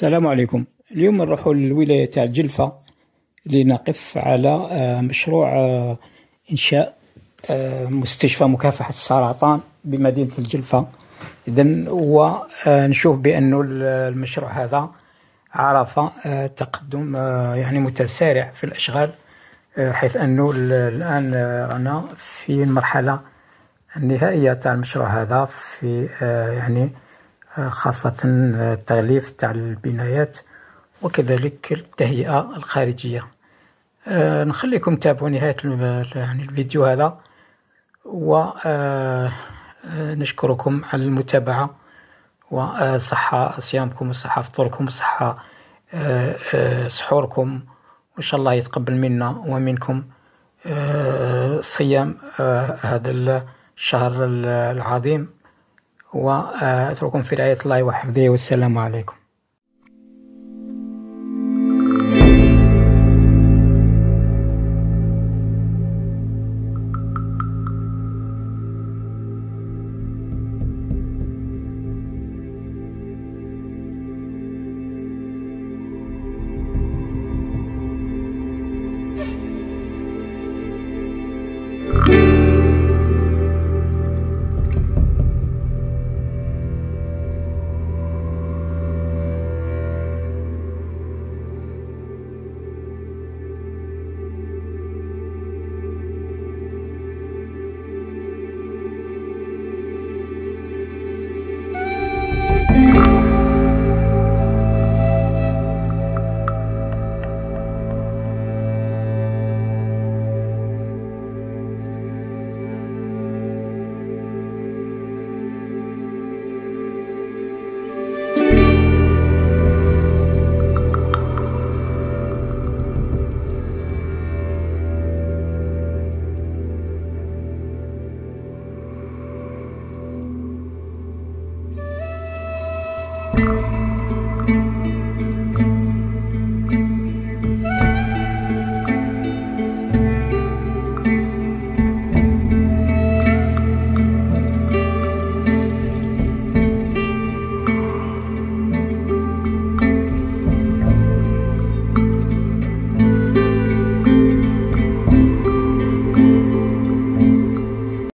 السلام عليكم. اليوم نروح للولاية تاع الجلفة لنقف على مشروع إنشاء مستشفى مكافحة السرطان بمدينة الجلفة. إذن ونشوف بأن المشروع هذا عرف تقدم يعني متسارع في الأشغال، حيث أنه الآن رانا في المرحلة النهائية تاع المشروع هذا، في يعني خاصة التغليف تاع البنايات وكذلك التهيئة الخارجية. نخليكم تتابعوا نهاية يعني الفيديو هذا، ونشكركم على المتابعة، وصحة صيامكم وصحة فطوركم وصحة سحوركم، وإن شاء الله يتقبل منا ومنكم صيام هذا الشهر العظيم، وأترككم في رعاية الله وحفظه، والسلام عليكم.